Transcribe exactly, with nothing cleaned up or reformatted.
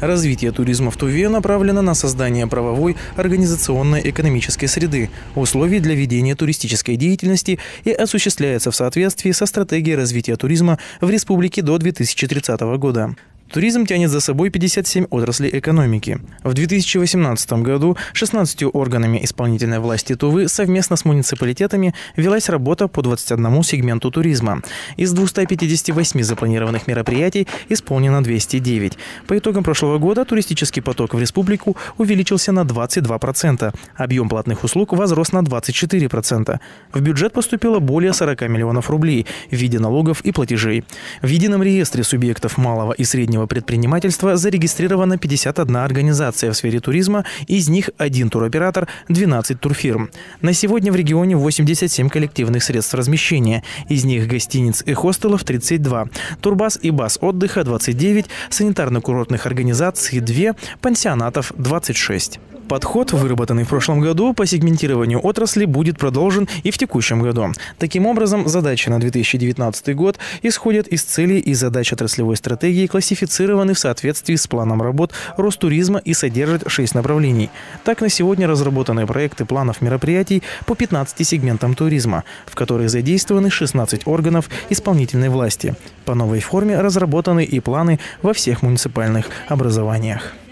Развитие туризма в Туве направлено на создание правовой, организационной, экономической среды, условий для ведения туристической деятельности и осуществляется в соответствии со стратегией развития туризма в республике до две тысячи тридцатого года. Туризм тянет за собой пятьдесят семь отраслей экономики. В две тысячи восемнадцатом году шестнадцатью органами исполнительной власти Тувы совместно с муниципалитетами велась работа по двадцати одному сегменту туризма. Из двухсот пятидесяти восьми запланированных мероприятий исполнено двести девять. По итогам прошлого года туристический поток в республику увеличился на двадцать два процента. Объем платных услуг возрос на двадцать четыре процента. В бюджет поступило более сорока миллионов рублей в виде налогов и платежей. В едином реестре субъектов малого и среднего предпринимательства зарегистрирована пятьдесят одна организация в сфере туризма, из них один туроператор, двенадцать турфирм. На сегодня в регионе восемьдесят семь коллективных средств размещения, из них гостиниц и хостелов тридцать два, турбаз и баз отдыха двадцать девять, санитарно-курортных организаций два, пансионатов двадцать шесть. Подход, выработанный в прошлом году по сегментированию отрасли, будет продолжен и в текущем году. Таким образом, задачи на две тысячи девятнадцатый год исходят из целей и задач отраслевой стратегии, классифицированы в соответствии с планом работ Ростуризма и содержат шесть направлений. Так, на сегодня разработаны проекты планов мероприятий по пятнадцати сегментам туризма, в которые задействованы шестнадцать органов исполнительной власти. По новой форме разработаны и планы во всех муниципальных образованиях.